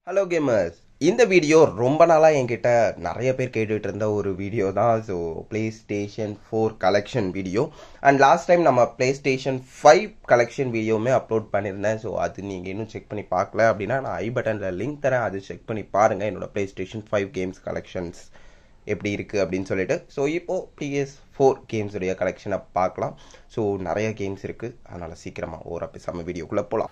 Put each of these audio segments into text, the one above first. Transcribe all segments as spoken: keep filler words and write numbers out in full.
Hello gamers, இந்த video ரொம்ப நாளாக என்கிட்ட நிறைய பேர் கேட்டுட்டு இருந்த ஒரு வீடியோ தான். So PlayStation four collection video and last time நம்ம PlayStation ஃபைவ் கலெக்ஷன் வீடியோவுமே அப்லோட் பண்ணியிருந்தேன். ஸோ அது நீங்கள் இன்னும் செக் பண்ணி பார்க்கல அப்படின்னா நான் ஐ பட்டனில் லிங்க் தரேன், அது செக் பண்ணி பாருங்கள் என்னோட PlayStation ஃபைவ் கேம்ஸ் கலெக்ஷன்ஸ் எப்படி இருக்குது அப்படின்னு சொல்லிட்டு. ஸோ இப்போது பிஎஸ் ஃபோர் கேம்ஸுடைய கலெக்ஷனை பார்க்கலாம். ஸோ நிறைய கேம்ஸ் இருக்குது, அதனால் சீக்கிரமாக ஒரு பேசாமல் வீடியோக்குள்ளே போகலாம்.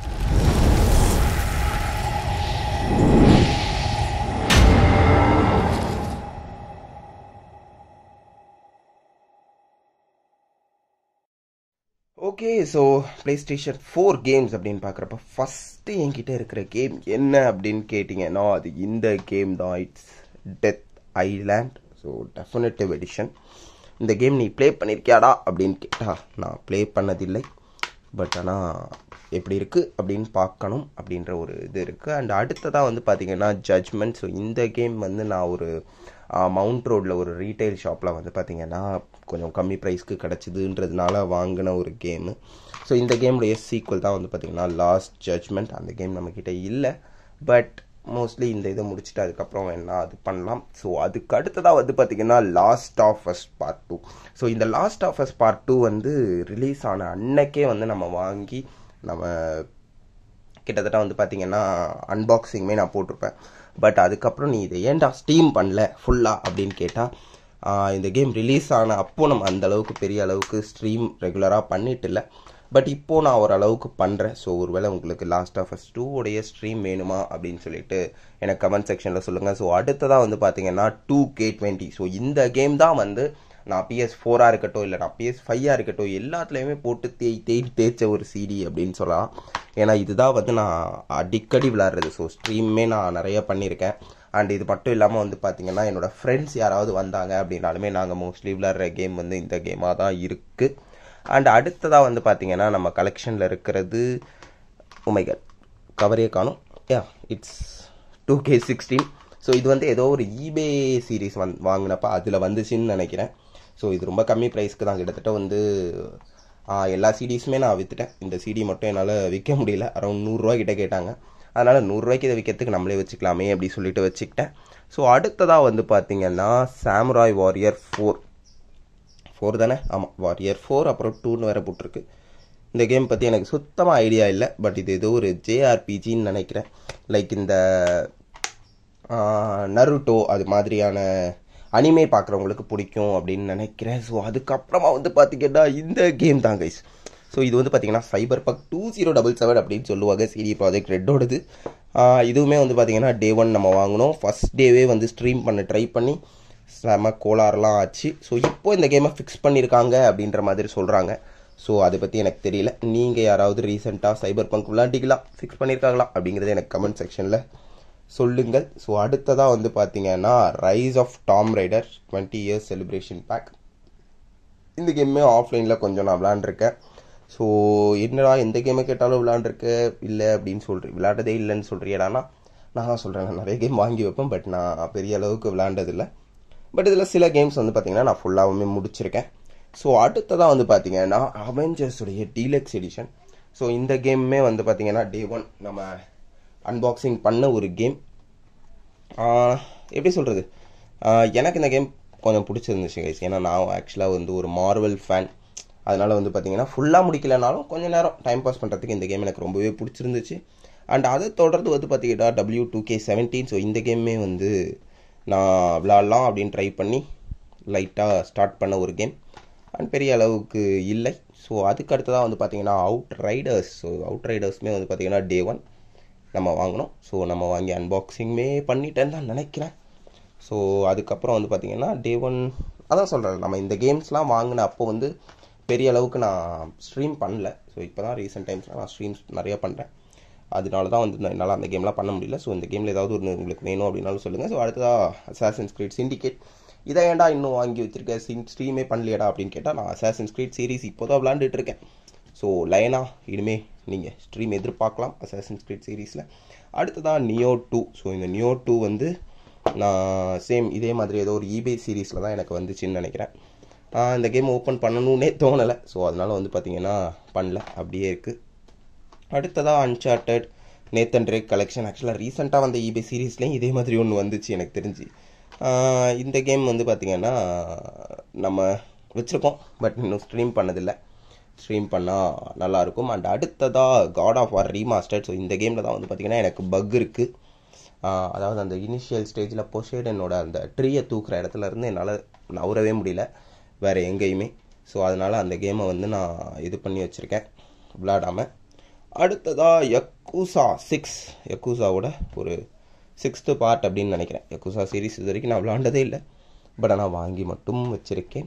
Okay, so PlayStation four games அப்படின்னு பார்க்குறப்ப ஃபஸ்ட்டு என்கிட்ட இருக்கிற கேம் என்ன அப்படின்னு கேட்டிங்கன்னா அது இந்த கேம் தான். It's death island. So definitive edition. இந்த கேம் நீ ப்ளே பண்ணியிருக்கியாடா அப்படின்னு கேட்டால் நான் ப்ளே பண்ணதில்லை. பட் ஆனால் எப்படி இருக்குது அப்படின்னு பார்க்கணும் அப்படின்ற ஒரு இது இருக்குது. அண்ட் அடுத்ததாக வந்து பார்த்திங்கன்னா ஜட்ஜ்மெண்ட். ஸோ இந்த கேம் வந்து நான் ஒரு மவுண்ட் ரோடில் ஒரு ரீட்டைல் ஷாப்பில் வந்து பார்த்திங்கன்னா கொஞ்சம் கம்மி ப்ரைஸ்க்கு கிடச்சிதுன்றதுனால வாங்கின ஒரு கேமு. ஸோ இந்த கேமுடைய சீக்வல் தான் வந்து பார்த்திங்கன்னா லாஸ்ட் ஜட்ஜ்மெண்ட். அந்த கேம் நம்மக்கிட்ட இல்லை, பட் மோஸ்ட்லி இந்த இதை முடிச்சுட்டு அதுக்கப்புறம் என்ன அது பண்ணலாம். ஸோ அதுக்கு அடுத்ததாக வந்து பார்த்திங்கன்னா last of us part two. So இந்த last of us part two வந்து ரிலீஸ் ஆன அன்னைக்கே வந்து நம்ம வாங்கி நம்ம கிட்டத்தட்ட வந்து பார்த்திங்கன்னா அன்பாக்சிங்குமே நான் போட்டிருப்பேன். பட் அதுக்கப்புறம் நீ இதை ஏன்டா ஸ்டீம் பண்ணல ஃபுல்லாக அப்படின்னு கேட்டால் இந்த கேம் ரிலீஸ் ஆன அப்போது நம்ம அந்தளவுக்கு பெரிய அளவுக்கு ஸ்ட்ரீம் ரெகுலராக பண்ணிட்டு இல்லை. பட் இப்போது நான் ஓரளவுக்கு பண்ணுறேன். ஸோ ஒருவேளை உங்களுக்கு லாஸ்ட் ஆஃப் அஸ் டூ உடைய ஸ்ட்ரீம் வேணுமா அப்படின்னு சொல்லிட்டு எனக்கு கமெண்ட் செக்ஷனில் சொல்லுங்கள். ஸோ அடுத்ததாக வந்து பார்த்தீங்கன்னா டூ கே டுவெண்ட்டி. ஸோ இந்த கேம் தான் வந்து நான் பிஎஸ் ஃபோராக இருக்கட்டும் இல்லை நான் பிஎஸ் ஃபைவாக இருக்கட்டும் எல்லாத்துலேயுமே போட்டு தேய் தேய் தேய்ச்ச ஒரு சிடி அப்படின்னு சொல்லலாம். ஏன்னா இதுதான் வந்து நான் அடிக்கடி விளாட்றது. ஸோ ஸ்ட்ரீமே நான் நிறைய பண்ணியிருக்கேன். அண்ட் இது மட்டும் இல்லாமல் வந்து பார்த்திங்கன்னா என்னோடய ஃப்ரெண்ட்ஸ் யாராவது வந்தாங்க அப்படின்னாலுமே நாங்கள் மோஸ்ட்லி விளாட்ற கேம் வந்து இந்த கேமாக தான் இருக்குது. அண்ட் அடுத்ததாக வந்து பார்த்திங்கன்னா நம்ம கலெக்ஷனில் இருக்கிறது உமைகள் கவரே காணும். Yeah it's two K sixteen. So இது வந்து ஏதோ ஒரு ஈபே சீரீஸ் வந் வாங்கினப்போ அதில் வந்துச்சுன்னு நினைக்கிறேன். ஸோ இது ரொம்ப கம்மி ப்ரைஸ்க்கு தான். கிட்டத்தட்ட வந்து எல்லா சிடிஸுமே நான் விற்றுட்டேன். இந்த சிடி மட்டும் என்னால் விற்க முடியல. அரௌண்ட் நூறுரூவா கிட்டே கேட்டாங்க. அதனால் நூறுரூவாய்க்கு இதை விற்கிறதுக்கு நம்மளே வச்சுக்கலாமே அப்படி சொல்லிட்டு வச்சுக்கிட்டேன். ஸோ அடுத்ததாக வந்து பார்த்திங்கன்னா சாமுராய் வாரியர் ஃபோர் ஃபோர் தானே ஆமாம் வாரியர் ஃபோர் அப்புறம் டூன்னு வேறு போட்டிருக்கு. இந்த கேம் பற்றி எனக்கு சுத்தமாக ஐடியா இல்லை. பட் இது ஏதோ ஒரு ஜேஆர்பிஜின்னு நினைக்கிறேன். லைக் இந்த நருட்டோ அது மாதிரியான அனிமே பார்க்குறவங்களுக்கு பிடிக்கும் அப்படின்னு நினைக்கிறேன். ஸோ அதுக்கப்புறமா வந்து பார்த்திங்கன்னா இந்த கேம் தான் கைஸ். ஸோ இது வந்து பார்த்திங்கன்னா Cyberpunk two zero double seven அப்படின்னு சொல்லுவாங்க. சிடி ப்ராஜெக்ட் ரெட்டோடது. இதுவுமே வந்து பார்த்திங்கன்னா டே ஒன் நம்ம வாங்கினோம். ஃபஸ்ட் டேவே வந்து ஸ்ட்ரீம் பண்ண ட்ரை பண்ணி செம கோளாறுலாம் ஆச்சு. ஸோ இப்போ இந்த கேமை ஃபிக்ஸ் பண்ணியிருக்காங்க அப்படின்ற மாதிரி சொல்கிறாங்க. ஸோ அதை பற்றி எனக்கு தெரியல. நீங்கள் யாராவது ரீசெண்டாக சைபர் பங்க் விளாண்டிங்களா, ஃபிக்ஸ் பண்ணியிருக்காங்களா அப்படிங்கிறது எனக்கு கமெண்ட் செக்ஷனில் சொல்லுங்கள். ஸோ அடுத்ததாக வந்து பார்த்திங்கன்னா rise of Tomb Raider twenty years celebration pack. இந்த கேமே ஆஃப்லைனில் கொஞ்சம் நான் விளாண்டுருக்கேன். ஸோ என்னடா எந்த கேமை கேட்டாலும் விளாண்டுருக்க இல்லை அப்படின்னு சொல்கிறேன், விளாண்டதே இல்லைன்னு சொல்கிறியடானா நான் சொல்கிறேன் நான் நிறைய கேம் வாங்கி வைப்பேன். பட் நான் பெரிய அளவுக்கு விளாண்டதில்லை. பட் இதில் சில கேம்ஸ் வந்து பார்த்திங்கன்னா நான் ஃபுல்லாகவுமே முடிச்சிருக்கேன். ஸோ அடுத்ததாக வந்து பார்த்திங்கன்னா அவெஞ்சர்ஸுடைய டீலக்ஸ் எடிஷன். ஸோ இந்த கேமுமே வந்து பார்த்திங்கன்னா டே ஒன் நம்ம அன்பாக்சிங் பண்ண ஒரு கேம். எப்படி சொல்கிறது, எனக்கு இந்த கேம் கொஞ்சம் பிடிச்சிருந்துச்சு கைஸ். ஏன்னா நான் ஆக்சுவலாக வந்து ஒரு மார்வல் ஃபேன். அதனால் வந்து பார்த்திங்கன்னா ஃபுல்லாக முடிக்கலைனாலும் கொஞ்சம் நேரம் டைம் பாஸ் பண்ணுறதுக்கு இந்த கேம் எனக்கு ரொம்பவே பிடிச்சிருந்துச்சு. அண்ட் அதை தொடர்ந்து வந்து பார்த்திங்கன்னா W two K seventeen. So இந்த கேமே வந்து நான் விளாட்லாம் அப்படின்னு ட்ரை பண்ணி லைட்டாக ஸ்டார்ட் பண்ண ஒரு கேம். அண்ட் பெரிய அளவுக்கு இல்லை. ஸோ அதுக்கு அடுத்ததாக வந்து பார்த்திங்கன்னா அவுட் ரைடர்ஸ். ஸோ அவுட் ரைடர்ஸுமே வந்து பார்த்திங்கன்னா டே ஒன் நம்ம வாங்கினோம். ஸோ நம்ம வாங்கி அன்பாக்சிங்குமே பண்ணிட்டேன்னு தான் நினைக்கிறேன். ஸோ அதுக்கப்புறம் வந்து பார்த்திங்கன்னா டே ஒன் அதான் சொல்கிறேன், நம்ம இந்த கேம்ஸ்லாம் வாங்கின அப்போ வந்து பெரிய அளவுக்கு நான் ஸ்ட்ரீம் பண்ணல. ஸோ இப்போ தான் ரீசெண்ட் டைம்ஸில் நான் ஸ்ட்ரீம்ஸ் நிறையா பண்ணுறேன். அதனால தான் வந்து என்னால் அந்த கேம்லாம் பண்ண முடியல. ஸோ இந்த கேமில் ஏதாவது ஒரு உங்களுக்கு வேணும் அப்படின்னாலும் சொல்லுங்கள். ஸோ அடுத்ததாக அசாசின்ஸ் கிரீட் சிண்டிகேட். இதை ஏன்டா இன்னும் வாங்கி வச்சுருக்கேன், சிங் ஸ்ட்ரீமே பண்ணலையடா அப்படின்னு கேட்டால் நான் அசாசின்ஸ் கிரீட் சீரிஸ் இப்போ தான் விளாண்டுட்டு இருக்கேன். ஸோ லைனா இனிமேல் நீங்கள் ஸ்ட்ரீம் எதிர்பார்க்கலாம் அசாசின்ஸ் கிரீட் சீரீஸில். அடுத்ததாக நியோ டூ. ஸோ இந்த நியோ டூ வந்து நான் சேம் இதே மாதிரி ஏதோ ஒரு ஈபே சீரீஸில் தான் எனக்கு வந்துச்சுன்னு நினைக்கிறேன். இந்த கேம் ஓப்பன் பண்ணணுன்னே தோணலை. ஸோ அதனால் வந்து பார்த்திங்கன்னா பண்ணல, அப்படியே இருக்குது. அடுத்ததாக அன்சார்ட்டட் நேத்தன் ட்ரேக் கலெக்ஷன். ஆக்சுவலாக ரீசெண்டாக வந்த ஈபே சீரீஸ்லேயும் இதே மாதிரி ஒன்று வந்துச்சு எனக்கு தெரிஞ்சு. இந்த கேம் வந்து பார்த்திங்கன்னா நம்ம வச்சுருக்கோம், பட் இன்னும் ஸ்ட்ரீம் பண்ணதில்லை. ஸ்ட்ரீம் பண்ணால் நல்லாயிருக்கும். அண்ட் அடுத்ததாக God of War remastered. So இந்த கேமில் தான் வந்து பார்த்திங்கன்னா எனக்கு பக் இருக்குது. அதாவது அந்த இனிஷியல் ஸ்டேஜில் பொசைடனோட அந்த ட்ரீயை தூக்குற இடத்துல இருந்து என்னால் நவரவே முடியல வேறு எங்கேயுமே. ஸோ அதனால் அந்த கேமை வந்து நான் இது பண்ணி வச்சுருக்கேன் விளையாடாமல். அடுத்ததாக யக்கூசா சிக்ஸ், யக்கூசாவோட ஒரு சிக்ஸ்த்து பார்ட் அப்படின்னு நினைக்கிறேன். யக்கூசா சீரீஸ் இது வரைக்கும் நான் விளையாண்டதே இல்லை, பட் ஆனால் வாங்கி மட்டும் வச்சுருக்கேன்.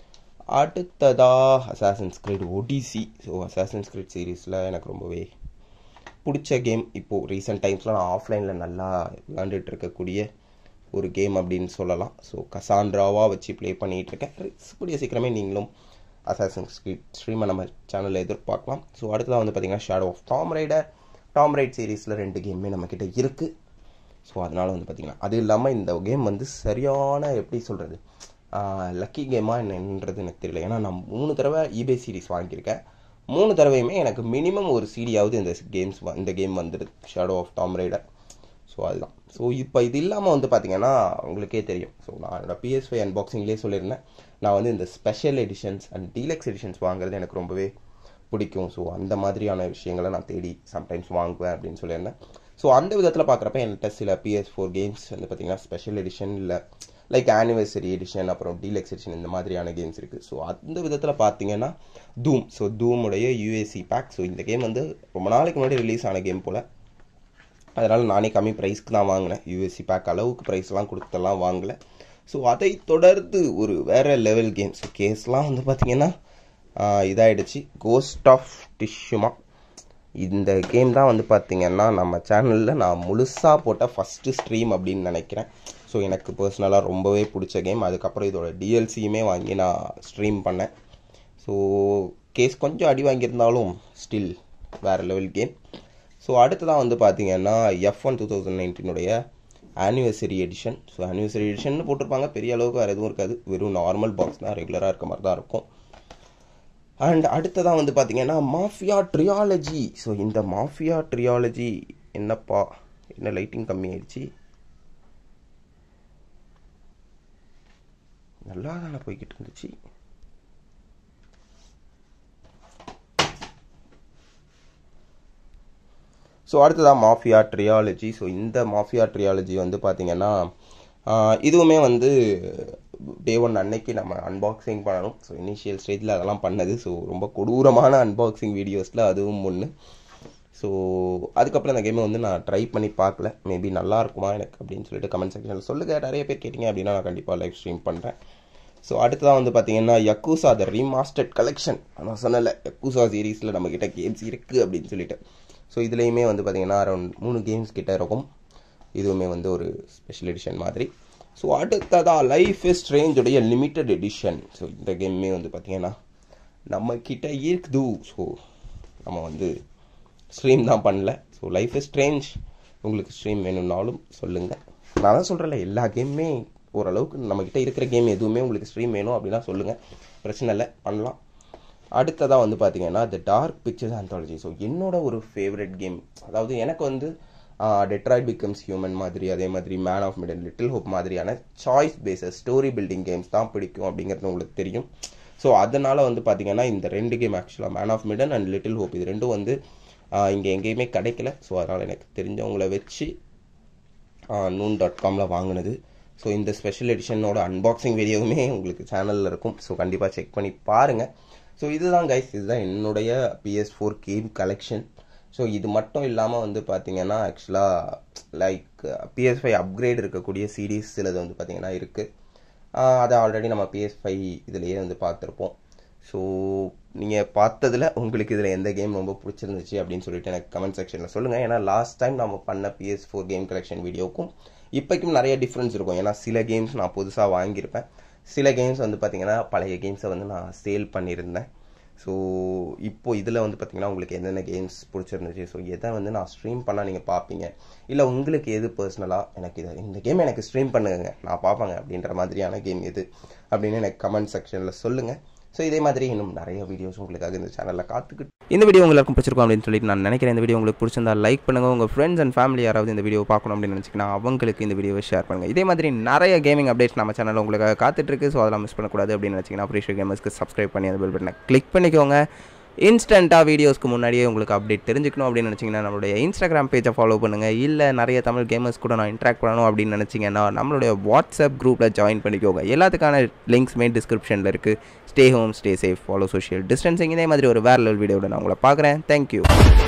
அடுத்ததாக Assassin's Creed Odyssey. So Assassin's Creed சீரீஸில் எனக்கு ரொம்பவே பிடிச்ச கேம். இப்போது ரீசெண்ட் டைம்ஸில் நான் ஆஃப்லைனில் நல்லா விளையாண்டுட்டு இருக்கக்கூடிய ஒரு கேம் அப்படின்னு சொல்லலாம். ஸோ கசாண்ட்ராவாக வச்சு ப்ளே பண்ணிகிட்ருக்கேன். கூடிய சீக்கிரமே நீங்களும் அசாசின்ஸ் கிரீட் ஸ்ட்ரீமை நம்ம சேனலில் எதிர்பார்க்கலாம். ஸோ அடுத்ததாக வந்து பார்த்திங்கன்னா Shadow of Tomb Raider. Tomb Raider சீரீஸில் ரெண்டு கேமுமே நம்மக்கிட்ட இருக்குது. ஸோ அதனால் வந்து பார்த்திங்கன்னா அது இல்லாமல் இந்த கேம் வந்து சரியான எப்படி சொல்கிறது லக்கி கேமாக என்னன்றது எனக்கு தெரியல. ஏன்னா நான் மூணு தடவை ஈபே சீரீஸ் வாங்கியிருக்கேன். மூணு தடவையுமே எனக்கு மினிமம் ஒரு சீடியாவது இந்த கேம்ஸ் இந்த கேம் வந்துடுது, Shadow of Tomb Raider. So அதுதான். ஸோ இப்போ இது இல்லாமல் வந்து பார்த்திங்கன்னா உங்களுக்கே தெரியும். ஸோ நான் என்னோட பிஎஸ் ஃபைவ் அன்பாக்சிங்லேயே சொல்லியிருந்தேன், நான் வந்து இந்த special editions and deluxe editions வாங்குறது எனக்கு ரொம்பவே பிடிக்கும். ஸோ அந்த மாதிரியான விஷயங்களை நான் தேடி சம்டைம்ஸ் வாங்குவேன் அப்படின்னு சொல்லியிருந்தேன். ஸோ அந்த விதத்தில் பார்க்குறப்ப என்கிட்ட சில பிஎஸ் ஃபோர் கேம்ஸ் வந்து பார்த்திங்கன்னா ஸ்பெஷல் எடிஷன் இல்லை லைக் ஆனிவர்சரி எடிஷன் அப்புறம் டீலக்ஸ் எடிஷன் இந்த மாதிரியான கேம்ஸ் இருக்குது. ஸோ அந்த விதத்தில் பார்த்தீங்கன்னா தூம். ஸோ தூமுடைய யூஏசி பேக். ஸோ இந்த கேம் வந்து ரொம்ப நாளைக்கு முன்னாடி ரிலீஸ் ஆன கேம் போல், அதனால் நானே கம்மி ப்ரைஸ்க்கு தான் வாங்கினேன். யூஎஸ்சி பேக் அளவுக்கு ப்ரைஸ்லாம் கொடுத்தெல்லாம் வாங்கலை. ஸோ அதை தொடர்ந்து ஒரு வேறு லெவல் கேம். ஸோ கேஸ்லாம் வந்து பார்த்திங்கன்னா இதாகிடுச்சு. கோஸ்ட் ஆஃப் டிஷ்யூமா இந்த கேம் தான் வந்து பார்த்திங்கன்னா நம்ம சேனலில் நான் முழுசாக போட்ட ஃபஸ்ட்டு ஸ்ட்ரீம் அப்படின்னு நினைக்கிறேன். ஸோ எனக்கு பர்சனலாக ரொம்பவே பிடிச்ச கேம். அதுக்கப்புறம் இதோட டிஎல்சியுமே வாங்கி நான் ஸ்ட்ரீம் பண்ணேன். ஸோ கேஸ் கொஞ்சம் அடி வாங்கியிருந்தாலும் ஸ்டில் வேறு லெவல் கேம். ஸோ அடுத்ததான் வந்து பார்த்திங்கன்னா எஃப் ஒன் டூ தௌசண்ட் நைன்டீனுடைய anniversary edition. So anniversary edition போட்டிருப்பாங்க, பெரிய அளவுக்கு வேறு எதுவும் இருக்காது, வெறும் நார்மல் பாக்ஸ் தான், ரெகுலராக இருக்க மாதிரி தான் இருக்கும். அண்ட் அடுத்ததான் வந்து பார்த்திங்கன்னா மாஃபியா ட்ரியாலஜி. ஸோ இந்த மாஃபியா ட்ரியாலஜி என்னப்பா என்ன லைட்டிங் கம்மி ஆயிடுச்சு, நல்லா தானே போய்கிட்டு இருந்துச்சு. ஸோ அடுத்ததான் மாஃபியா ட்ரியாலஜி. ஸோ இந்த மாஃபியா ட்ரியாலஜி வந்து பார்த்திங்கன்னா இதுவுமே வந்து டே ஒன் அன்னைக்கு நம்ம அன்பாக்சிங் பண்ணணும். ஸோ இனிஷியல் ஸ்டேஜில் அதெல்லாம் பண்ணது. ஸோ ரொம்ப கொடூரமான அன்பாக்சிங் வீடியோஸில் அதுவும் ஒன்று. ஸோ அதுக்கப்புறம் அந்த கேமை வந்து நான் ட்ரை பண்ணி பார்க்கல, மேபி நல்லா இருக்குமா எனக்கு அப்படின்னு சொல்லிட்டு கமெண்ட் செக்ஷனில் சொல்லுங்கள். நிறைய பேர் கேட்டிங்க அப்படின்னா நான் கண்டிப்பாக லைவ் ஸ்ட்ரீம் பண்ணுறேன். ஸோ அடுத்ததான் வந்து பார்த்திங்கன்னா யக்கூசா த ரீமாஸ்டர்ட் கலெக்ஷன். நான் சொன்னல யக்கூசா சீரீஸில் நம்மக்கிட்ட கேம்ஸ் இருக்குது அப்படின்னு சொல்லிட்டு. ஸோ இதுலேயுமே வந்து பார்த்திங்கன்னா அரௌண்ட் மூணு கேம்ஸ் கிட்டே இருக்கும். இதுவுமே வந்து ஒரு ஸ்பெஷல் எடிஷன் மாதிரி. ஸோ அடுத்ததாக லைஃப் இஸ் ஸ்ட்ரேஞ்சுடைய லிமிட்டட் எடிஷன். ஸோ இந்த கேமுமே வந்து பார்த்திங்கன்னா நம்மக்கிட்ட இருக்குது. ஸோ நம்ம வந்து ஸ்ட்ரீம் தான் பண்ணல. ஸோ லைஃப் இஸ் ஸ்ட்ரேஞ்ச் உங்களுக்கு ஸ்ட்ரீம் வேணும்னாலும் சொல்லுங்கள். நான் தான் சொல்கிறேன்ல, எல்லா கேமுமே ஓரளவுக்கு நம்மக்கிட்ட இருக்கிற கேம் எதுவுமே உங்களுக்கு ஸ்ட்ரீம் வேணும் அப்படின்னா சொல்லுங்கள், பிரச்சனை இல்லை, பண்ணலாம். அடுத்ததாக வந்து பார்த்திங்கன்னா the dark pictures anthology. So என்னோட ஒரு ஃபேவரட் கேம், அதாவது எனக்கு வந்து டெட்ராய்ட் பிகம்ஸ் ஹியூமன் மாதிரி, அதே மாதிரி Man of Medan, little hope மாதிரியான choice based story building games தான் பிடிக்கும் அப்படிங்கிறது உங்களுக்கு தெரியும். ஸோ அதனால் வந்து பார்த்திங்கன்னா இந்த ரெண்டு கேம் ஆக்சுவலாக Man of Medan and little hope இது ரெண்டும் வந்து இங்கே எங்கேயுமே கிடைக்கல. ஸோ அதனால் எனக்கு தெரிஞ்சவங்கள வச்சு நூன் டாட் காமில் வாங்கினது. ஸோ இந்த ஸ்பெஷல் எடிஷனோட அன்பாக்சிங் வீடியோவுமே உங்களுக்கு சேனலில் இருக்கும். ஸோ கண்டிப்பாக செக் பண்ணி பாருங்கள். ஸோ இதுதான் கைஸ், இதுதான் என்னுடைய PS four game collection. So இது மட்டும் இல்லாமல் வந்து பார்த்திங்கன்னா ஆக்சுவலாக லைக் பிஎஸ் ஃபைவ் அப்கிரேட் இருக்கக்கூடிய சீரீஸ் சிலது வந்து பார்த்திங்கன்னா இருக்குது. அதை ஆல்ரெடி நம்ம பிஎஸ் ஃபைவ் இதுலேயே வந்து பார்த்துருப்போம். ஸோ நீங்கள் பார்த்ததில் உங்களுக்கு இதில் எந்த கேம் ரொம்ப பிடிச்சிருந்துச்சு அப்படின்னு சொல்லிட்டு எனக்கு கமெண்ட் செக்ஷனில் சொல்லுங்கள். ஏன்னா லாஸ்ட் டைம் நம்ம பண்ண பிஎஸ் ஃபோர் கேம் கலெக்ஷன் வீடியோக்கும் இப்போக்கும் நிறைய டிஃப்ரென்ஸ் இருக்கும். ஏன்னா சில கேம்ஸ் நான் புதுசாக வாங்கியிருப்பேன், சில கேம்ஸ் வந்து பார்த்திங்கன்னா பழைய கேம்ஸை வந்து நான் சேல் பண்ணியிருந்தேன். ஸோ இப்போது இதில் வந்து பார்த்திங்கன்னா உங்களுக்கு என்னென்ன கேம்ஸ் பிடிச்சிருந்துச்சு, ஸோ எதை வந்து நான் ஸ்ட்ரீம் பண்ணால் நீங்கள் பார்ப்பீங்க, இல்லை உங்களுக்கு எது பர்சனலாக எனக்கு இதை இந்த கேம் எனக்கு ஸ்ட்ரீம் பண்ணுங்க நான் பார்ப்பேங்க அப்படின்ற மாதிரியான கேம் எது அப்படின்னு எனக்கு கமெண்ட் செக்ஷனில் சொல்லுங்கள். ஸோ இதே மாதிரி இன்னும் நிறைய வீடியோஸ் உங்களுக்காக இந்த சேனலில் காத்துக்கிட்டு இந்த வீடியோ உங்களுக்கு பிடிச்சிருக்கும் அப்படின்னு சொல்லிட்டு நான் நினைக்கிறேன். இந்த வீடியோ உங்களுக்கு பிடிச்சிருந்தா லைக் பண்ணுங்கள். உங்கள் ஃப்ரெண்ட்ஸ் அண்ட் ஃபேமிலி யாராவது இந்த வீடியோ பார்க்கணும் அப்படின்னு நினச்சிங்கன்னா அவங்களுக்கு இந்த வீடியோவை ஷேர் பண்ணுங்கள். இதே மாதிரி நிறைய கேமிங் அப்டேட்ஸ் நம்ம சேனலில் உங்களுக்காக காத்துட்ருக்கு. ஸோ அதெல்லாம் மிஸ் பண்ணக்கூடாது அப்படின்னு நினச்சிங்கன்னா Plsystation கேமர்ஸ்க்கு சப்ஸ்கிரைப் பண்ணி அந்த பெல் பட்டனை கிளிக் பண்ணிக்கோங்க. இன்ஸ்டண்ட்டாக வீடியோஸ்க்கு முன்னாடியே உங்களுக்கு அப்டேட் தெரிஞ்சுக்கணும் அப்படின்னு நினச்சிங்கன்னா நம்மளுடைய இன்ஸ்டாகிராம் பேஜை ஃபாலோ பண்ணுங்கள். இல்லை நிறைய தமிழ் கேமர்ஸ் கூட நான் இன்ட்ராக்ட் பண்ணணும் அப்படின்னு நினச்சிங்கன்னா நம்மளுடைய வாட்ஸ்அப் குரூப்பில் ஜாயின் பண்ணிக்கோங்க. எல்லாத்துக்கான லிங்க்ஸ்மே டிஸ்கிரிப்ஷனில் இருக்குது. Stay home, stay safe, follow social distancing. இதே மாதிரி ஒரு வேற லெவல் வீடியோட நான் உங்களை பார்க்குறேன். தேங்க்யூ.